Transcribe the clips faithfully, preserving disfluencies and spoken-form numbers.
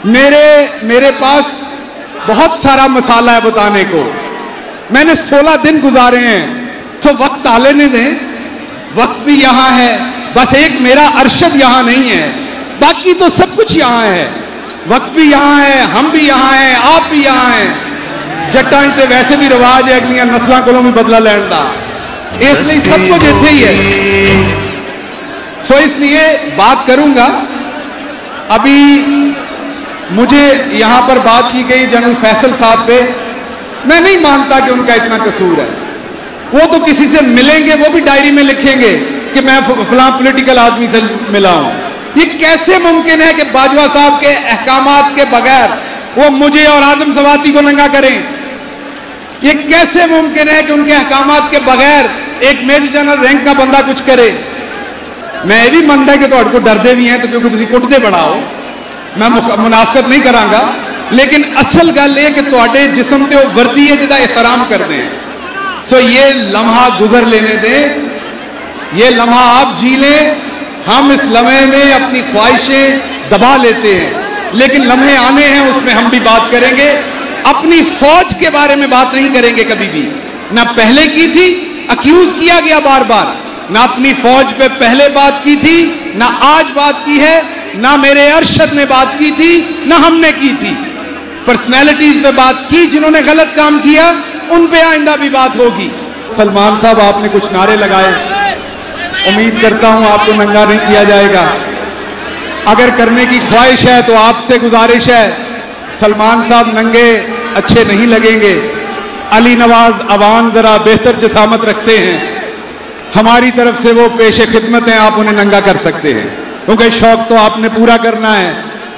میرے میرے پاس بہت سارا مسالہ ہے بتانے کو. میں نے سولہ دن گزارے ہیں تو وقت آ لینے دیں. وقت بھی یہاں ہے, بس ایک میرا ارشد یہاں نہیں ہے, باقی تو سب کچھ یہاں ہے. وقت بھی یہاں ہے, ہم بھی یہاں ہیں, آپ بھی یہاں ہیں. جٹاں تے ویسے بھی رواج ہے کہ نسلاں کولوں بھی بدلہ لین دا, اس لیے سب کچھ اتنے ہی ہے. سو اس لیے بات کروں گا. ابھی مجھے یہاں پر بات کی گئی جنرل فیصل صاحب پہ, میں نہیں مانتا کہ ان کا اتنا قصور ہے. وہ تو کسی سے ملیں گے, وہ بھی ڈائری میں لکھیں گے کہ میں فلاں پولیٹیکل آدمی سے ملا ہوں. یہ کیسے ممکن ہے کہ باجوہ صاحب کے احکامات کے بغیر وہ مجھے اور اعظم سواتی کو ننگا کریں؟ یہ کیسے ممکن ہے کہ ان کے احکامات کے بغیر ایک میجر جنرل رینک کا بندہ کچھ کرے؟ میں یہ بھی منتا ہے کہ تو کو ڈردے بھی ہیں تو کیونکہ تسی کٹتے بڑا ہو, میں منافقت نہیں کراں گا, لیکن اصل گل یہ کہ تواڈے جسم تے وہ وردی ہے جدا احترام کر دیں. سو یہ لمحہ گزر لینے دیں, یہ لمحہ آپ جی لیں. ہم اس لمحے میں اپنی خواہشیں دبا لیتے ہیں, لیکن لمحے آنے ہیں اس میں ہم بھی بات کریں گے. اپنی فوج کے بارے میں بات نہیں کریں گے کبھی بھی, نہ پہلے کی تھی, اکیوز کیا گیا بار بار, نہ اپنی فوج پہ پہلے بات کی تھی, نہ آج بات کی ہے, نہ میرے ارشد نے بات کی تھی, نہ ہم نے کی تھی. پرسنالٹیز پہ بات کی جنہوں نے غلط کام کیا, ان پہ آئندہ بھی بات ہوگی. سلمان صاحب آپ نے کچھ نعرے لگائے, امید کرتا ہوں آپ کو ننگا نہیں کیا جائے گا. اگر کرنے کی خواہش ہے تو آپ سے گزارش ہے, سلمان صاحب ننگے اچھے نہیں لگیں گے. علی نواز عوان ذرا بہتر جسامت رکھتے ہیں, ہماری طرف سے وہ پیش خدمت ہیں, آپ انہیں ننگا کر سکتے ہیں کیونکہ شوق تو آپ نے پورا کرنا ہے.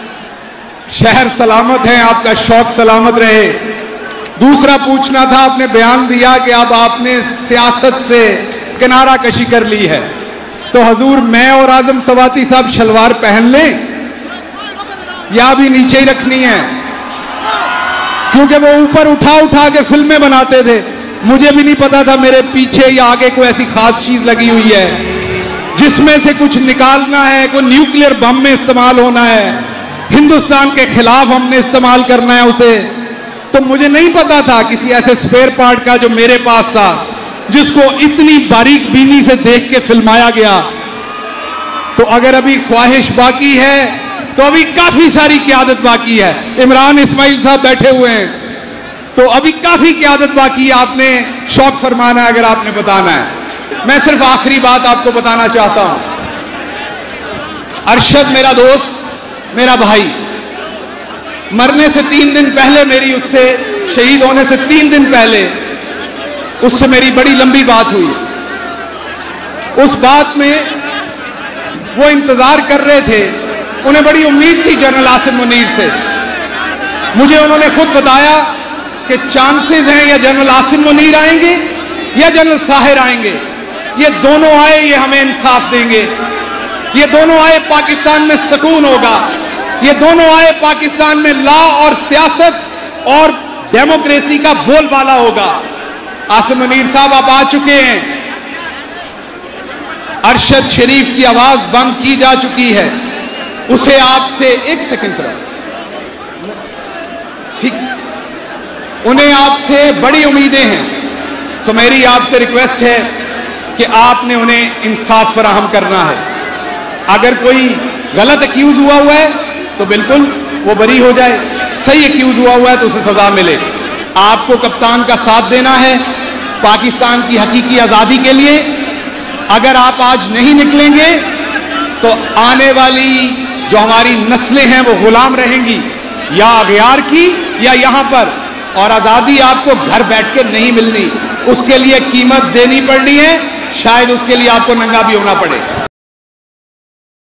شہر سلامت ہے, آپ کا شوق سلامت رہے. دوسرا پوچھنا تھا, آپ نے بیان دیا کہ اب آپ نے سیاست سے کنارہ کشی کر لی ہے, تو حضور میں اور اعظم سواتی صاحب شلوار پہن لیں یا بھی نیچے ہی رکھنی ہے؟ کیونکہ وہ اوپر اٹھا اٹھا کے فلمیں بناتے تھے, مجھے بھی نہیں پتا تھا میرے پیچھے یا آگے کوئی ایسی خاص چیز لگی ہوئی ہے جس میں سے کچھ نکالنا ہے, کوئی نیوکلیئر بم میں استعمال ہونا ہے, ہندوستان کے خلاف ہم نے استعمال کرنا ہے اسے. تو مجھے نہیں پتا تھا کسی ایسے سپیئر پارٹ کا جو میرے پاس تھا, جس کو اتنی باریک بینی سے دیکھ کے فلمایا گیا. تو اگر ابھی خواہش باقی ہے تو ابھی کافی ساری قیادت باقی ہے. عمران اسماعیل صاحب بیٹھے ہوئے ہیں, تو ابھی کافی قیادت باقی ہے. آپ نے شوق فرمانا ہے اگر آپ نے بتانا ہے. میں صرف آخری بات آپ کو بتانا چاہتا ہوں. ارشد میرا دوست, میرا بھائی, مرنے سے تین دن پہلے میری اس سے شہید ہونے سے تین دن پہلے اس سے میری بڑی لمبی بات ہوئی. اس بات میں وہ انتظار کر رہے تھے, انہیں بڑی امید تھی جنرل عاصم منیر سے. مجھے انہوں نے خود بتایا کہ چانسز ہیں یا جنرل عاصم منیر آئیں گے یا جنرل ساحر آئیں گے, یہ دونوں آئے یہ ہمیں انصاف دیں گے, یہ دونوں آئے پاکستان میں سکون ہوگا, یہ دونوں آئے پاکستان میں لا اور سیاست اور ڈیموکریسی کا بول بالا ہوگا. عاصم منیر صاحب آپ آ چکے ہیں, ارشد شریف کی آواز بند کی جا چکی ہے, اسے آپ سے ایک سیکنڈ سر ٹھیک, انہیں آپ سے بڑی امیدیں ہیں. سو میری آپ سے ریکویسٹ ہے کہ آپ نے انہیں انصاف فراہم کرنا ہے. اگر کوئی غلط اکیوز ہوا ہوا ہے تو بالکل وہ بری ہو جائے, صحیح اکیوز ہوا ہوا ہے تو اسے سزا ملے. آپ کو کپتان کا ساتھ دینا ہے پاکستان کی حقیقی آزادی کے لیے. اگر آپ آج نہیں نکلیں گے تو آنے والی جو ہماری نسلیں ہیں وہ غلام رہیں گی, یا اغیار کی یا یہاں پر, اور آزادی آپ کو گھر بیٹھ کے نہیں ملنی. اس کے لیے قیمت دینی پڑنی ہے, شاید اس کے لیے آپ کو ننگا بھی ہونا پڑے.